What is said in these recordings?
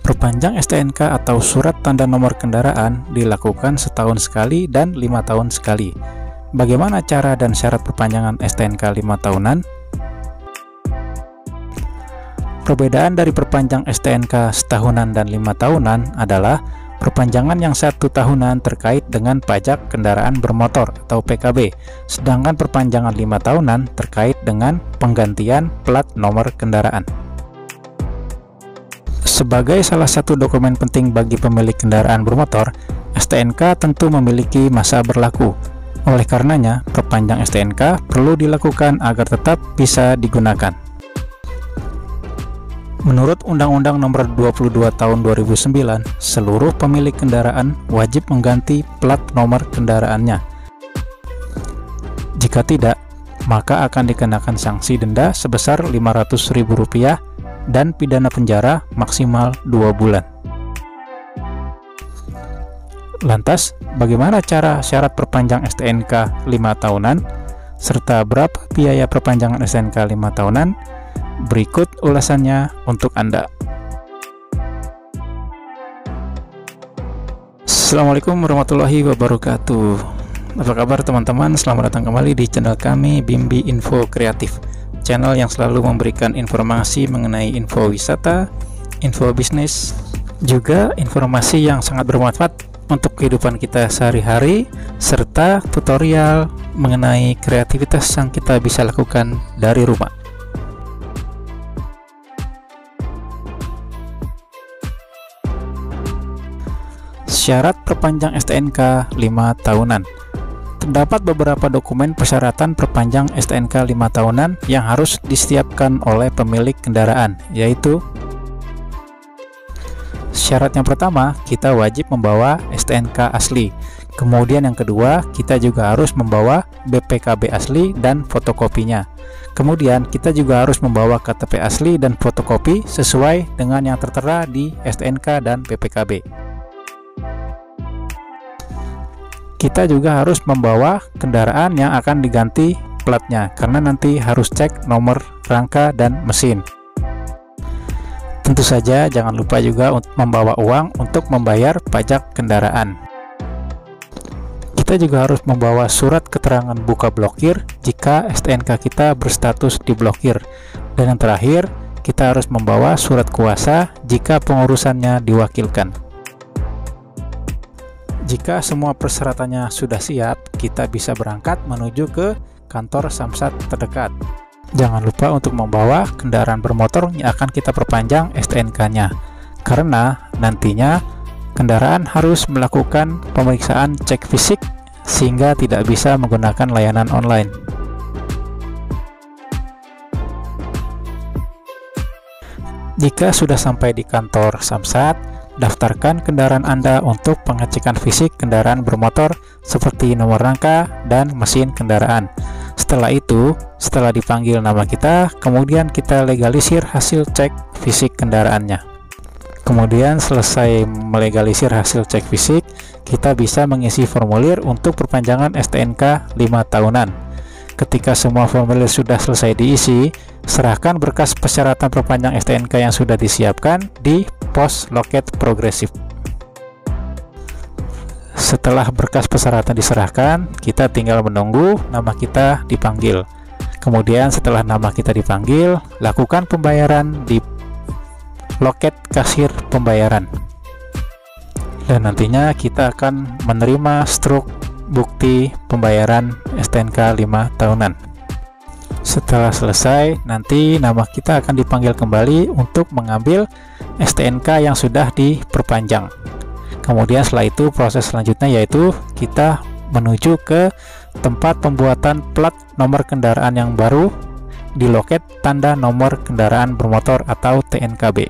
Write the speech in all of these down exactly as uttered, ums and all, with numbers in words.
Perpanjang S T N K atau surat tanda nomor kendaraan dilakukan setahun sekali dan lima tahun sekali. Bagaimana cara dan syarat perpanjangan S T N K lima tahunan? Perbedaan dari perpanjang S T N K setahunan dan lima tahunan adalah perpanjangan yang satu tahunan terkait dengan pajak kendaraan bermotor atau P K B, sedangkan perpanjangan lima tahunan terkait dengan penggantian plat nomor kendaraan. Sebagai salah satu dokumen penting bagi pemilik kendaraan bermotor, S T N K tentu memiliki masa berlaku. Oleh karenanya, perpanjang S T N K perlu dilakukan agar tetap bisa digunakan. Menurut Undang-Undang Nomor dua puluh dua Tahun dua ribu sembilan, seluruh pemilik kendaraan wajib mengganti plat nomor kendaraannya. Jika tidak, maka akan dikenakan sanksi denda sebesar lima ratus ribu rupiah dan pidana penjara maksimal dua bulan. Lantas, bagaimana cara syarat perpanjang S T N K lima tahunan? Serta berapa biaya perpanjangan S T N K lima tahunan? Berikut ulasannya untuk Anda. Assalamualaikum warahmatullahi wabarakatuh. Apa kabar teman-teman? Selamat datang kembali di channel kami Bimbi Info Kreatif, channel yang selalu memberikan informasi mengenai info wisata, info bisnis, juga informasi yang sangat bermanfaat untuk kehidupan kita sehari-hari, serta tutorial mengenai kreativitas yang kita bisa lakukan dari rumah. Syarat perpanjang S T N K lima tahunan. Terdapat beberapa dokumen persyaratan perpanjang S T N K lima tahunan yang harus disiapkan oleh pemilik kendaraan, yaitu syarat yang pertama, kita wajib membawa S T N K asli. Kemudian yang kedua, kita juga harus membawa B P K B asli dan fotokopinya. Kemudian kita juga harus membawa K T P asli dan fotokopi sesuai dengan yang tertera di S T N K dan B P K B. Kita juga harus membawa kendaraan yang akan diganti platnya, karena nanti harus cek nomor rangka dan mesin. Tentu saja jangan lupa juga untuk membawa uang untuk membayar pajak kendaraan. Kita juga harus membawa surat keterangan buka blokir jika S T N K kita berstatus diblokir. Dan yang terakhir, kita harus membawa surat kuasa jika pengurusannya diwakilkan. Jika semua persyaratannya sudah siap, kita bisa berangkat menuju ke kantor Samsat terdekat. Jangan lupa untuk membawa kendaraan bermotor yang akan kita perpanjang S T N K-nya, karena nantinya kendaraan harus melakukan pemeriksaan cek fisik sehingga tidak bisa menggunakan layanan online. Jika sudah sampai di kantor Samsat, daftarkan kendaraan Anda untuk pengecekan fisik kendaraan bermotor seperti nomor rangka dan mesin kendaraan. Setelah itu, setelah dipanggil nama kita, kemudian kita legalisir hasil cek fisik kendaraannya. Kemudian selesai melegalisir hasil cek fisik, kita bisa mengisi formulir untuk perpanjangan S T N K lima tahunan. Ketika semua formulir sudah selesai diisi, serahkan berkas persyaratan perpanjang S T N K yang sudah disiapkan di pos loket progresif. Setelah berkas persyaratan diserahkan, kita tinggal menunggu nama kita dipanggil. Kemudian setelah nama kita dipanggil, lakukan pembayaran di loket kasir pembayaran. Dan nantinya kita akan menerima struk bukti pembayaran S T N K lima tahunan. Setelah selesai, nanti nama kita akan dipanggil kembali untuk mengambil S T N K yang sudah diperpanjang. Kemudian setelah itu proses selanjutnya yaitu kita menuju ke tempat pembuatan plat nomor kendaraan yang baru di loket tanda nomor kendaraan bermotor atau T N K B.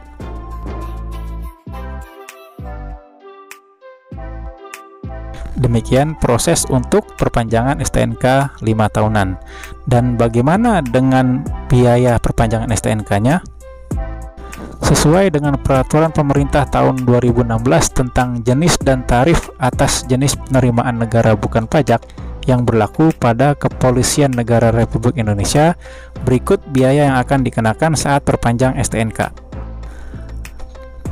Demikian proses untuk perpanjangan S T N K lima tahunan. Dan bagaimana dengan biaya perpanjangan S T N K-nya? Sesuai dengan peraturan pemerintah tahun dua ribu enam belas tentang jenis dan tarif atas jenis penerimaan negara bukan pajak yang berlaku pada Kepolisian Negara Republik Indonesia, berikut biaya yang akan dikenakan saat perpanjang S T N K.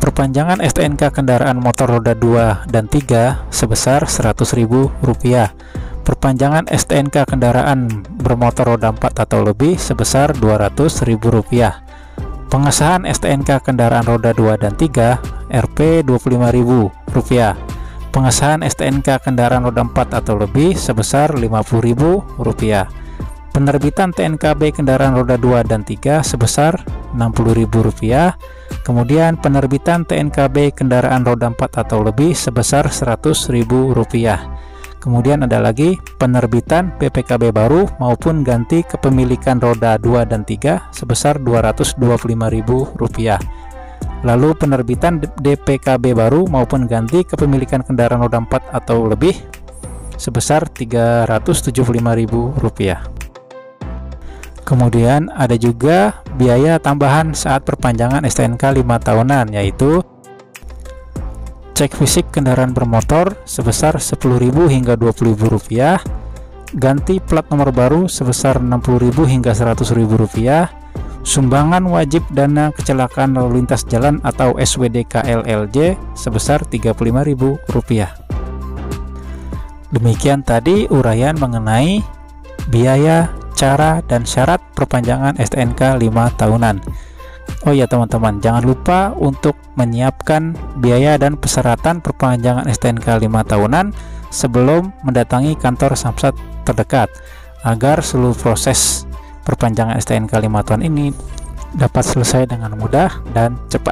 Perpanjangan S T N K kendaraan motor roda dua dan tiga sebesar seratus ribu rupiah. Perpanjangan S T N K kendaraan bermotor roda empat atau lebih sebesar dua ratus ribu rupiah. Pengesahan S T N K kendaraan roda dua dan tiga R P dua puluh lima ribu rupiah. Pengesahan S T N K kendaraan roda empat atau lebih sebesar lima puluh ribu rupiah. Penerbitan T N K B kendaraan roda dua dan tiga sebesar enam puluh ribu rupiah. Kemudian penerbitan T N K B kendaraan roda empat atau lebih sebesar seratus ribu rupiah. Kemudian ada lagi penerbitan P P K B baru maupun ganti kepemilikan roda dua dan tiga sebesar dua ratus dua puluh lima ribu rupiah. Lalu penerbitan D P K B baru maupun ganti kepemilikan kendaraan roda empat atau lebih sebesar tiga ratus tujuh puluh lima ribu rupiah. Kemudian ada juga biaya tambahan saat perpanjangan S T N K lima tahunan, yaitu cek fisik kendaraan bermotor sebesar sepuluh ribu hingga dua puluh ribu rupiah, ganti plat nomor baru sebesar enam puluh ribu hingga seratus ribu rupiah, sumbangan wajib dana kecelakaan lalu lintas jalan atau S W D K L L J sebesar tiga puluh lima ribu rupiah. Demikian tadi uraian mengenai biaya, cara, dan syarat perpanjangan S T N K lima tahunan. Oh ya teman-teman, jangan lupa untuk menyiapkan biaya dan persyaratan perpanjangan S T N K lima tahunan sebelum mendatangi kantor Samsat terdekat agar seluruh proses perpanjangan S T N K lima tahun ini dapat selesai dengan mudah dan cepat.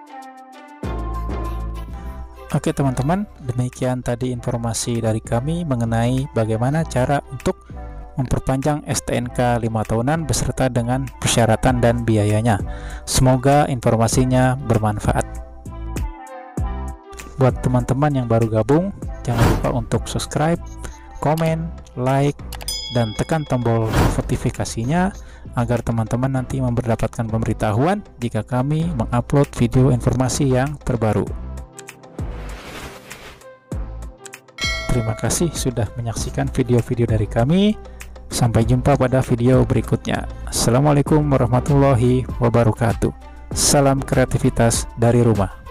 Oke teman-teman, demikian tadi informasi dari kami mengenai bagaimana cara untuk memperpanjang S T N K lima tahunan beserta dengan persyaratan dan biayanya. Semoga informasinya bermanfaat. Buat teman-teman yang baru gabung, jangan lupa untuk subscribe, komen, like, dan tekan tombol notifikasinya agar teman-teman nanti mendapatkan pemberitahuan jika kami mengupload video informasi yang terbaru. Terima kasih sudah menyaksikan video-video dari kami. Sampai jumpa pada video berikutnya. Assalamualaikum warahmatullahi wabarakatuh. Salam kreativitas dari rumah.